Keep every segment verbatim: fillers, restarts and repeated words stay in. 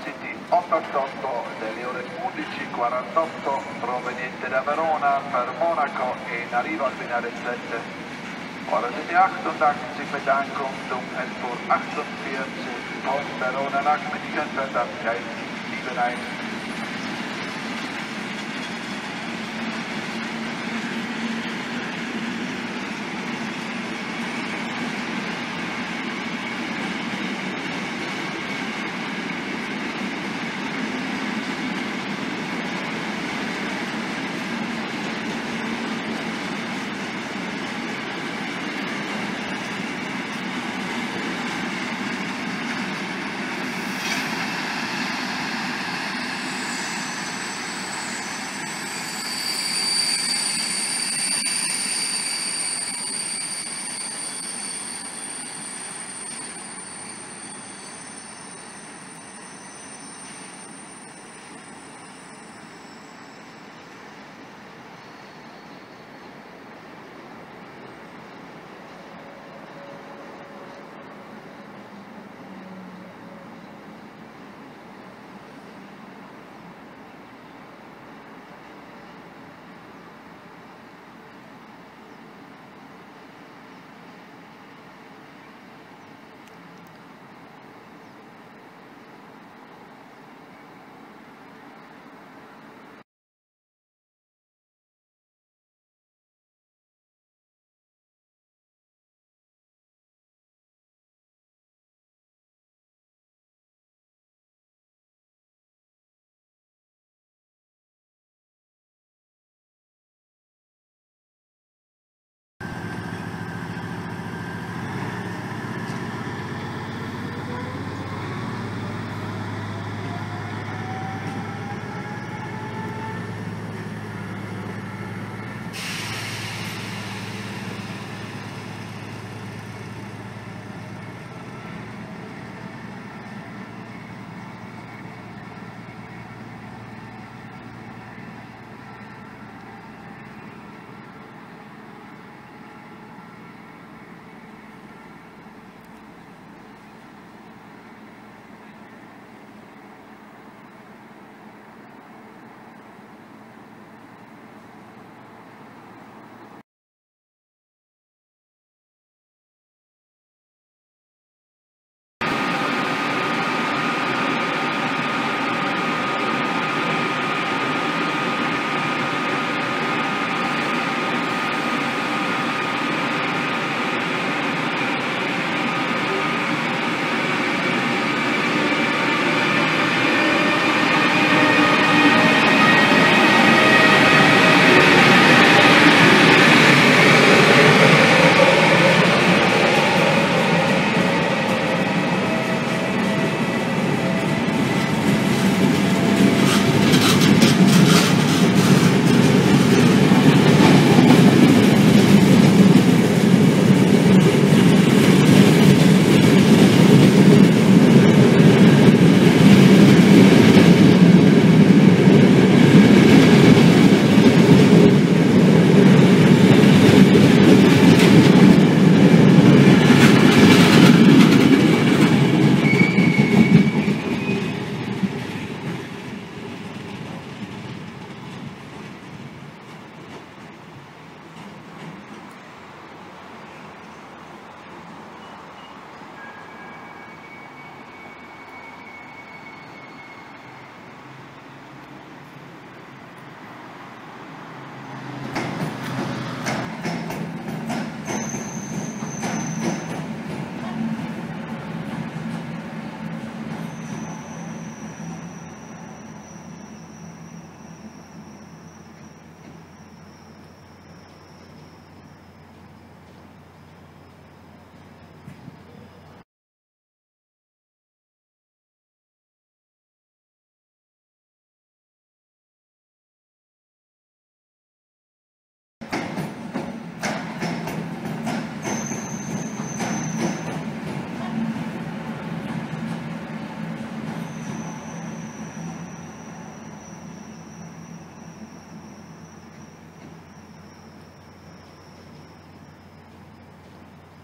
Intercity ottantotto delle ore undici e quarantotto proveniente da Verona per Monaco e in arrivo al binario sette. Ora sind die achtundachtzig Bedankung zum Elfur achtundvierzig von Verona nach München für das Gleis sieben eins.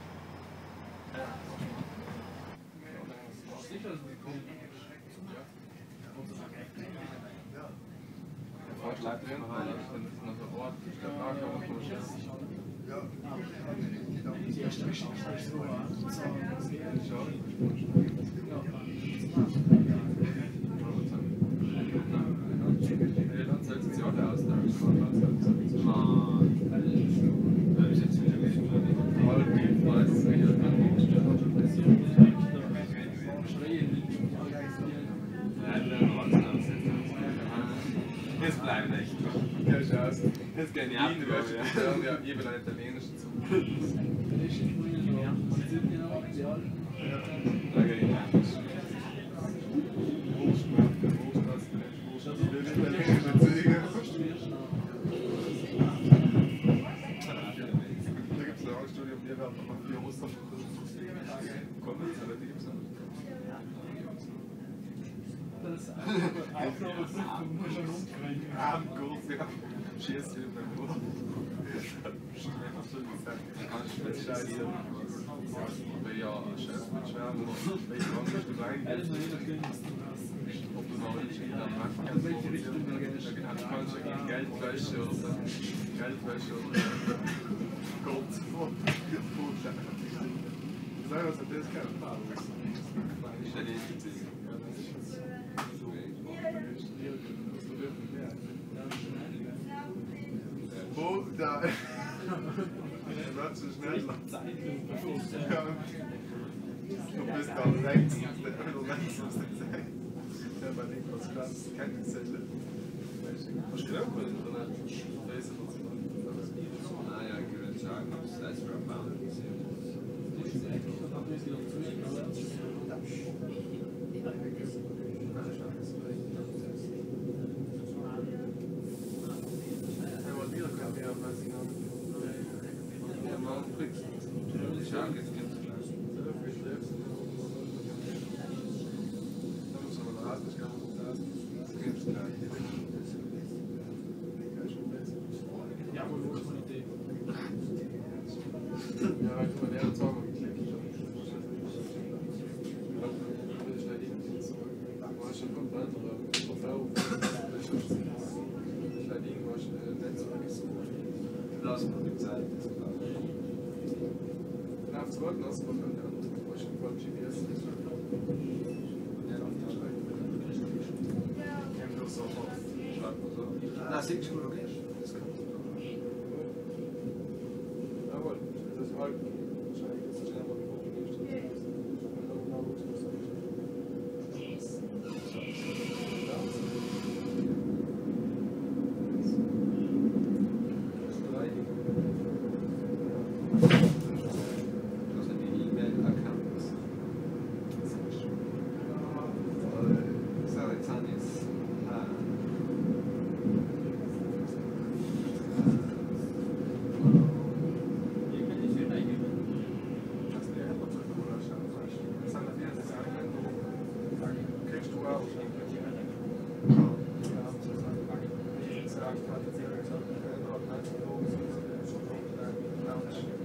Sicher, dass wir kommen. Vorschlag drin, weil ich finde, das ist noch so Ort, ich glaube, da kann man vorstellen. Ja. Die erste Geschichte ist so, dann soll es ja auch austauschen. Da ist jetzt wieder relativ was, ich habe dann jetzt bleibt echt. Ja, schau. Jetzt gehen die Wien, du wirst ja eben einen italienischen Zug. Da gehe ich nicht. Schießt hier beim Uhr. Ich kann spezialisieren. Aber ja, Chef mit Schwärmen, welche Bank bist du eigentlich? Ob du noch nicht in der Macht kannst, du kannst ja Geldwäsche oder Geldwäsche oder Gott. Sag was hat das gehabt? Ich hätte nicht gesehen. Wo? Da. War zu schnell. Du bist da rechts, du rechts musst du sein. Ja, bei Niklas Klaas, keine Zelle. Hast du gehört, oder nicht? Naja, ich würde sagen, das ist für ein Bauer. Na, sechs Uhr, okay. Jawohl, das ist halt wahrscheinlich das ist schneller Thank you.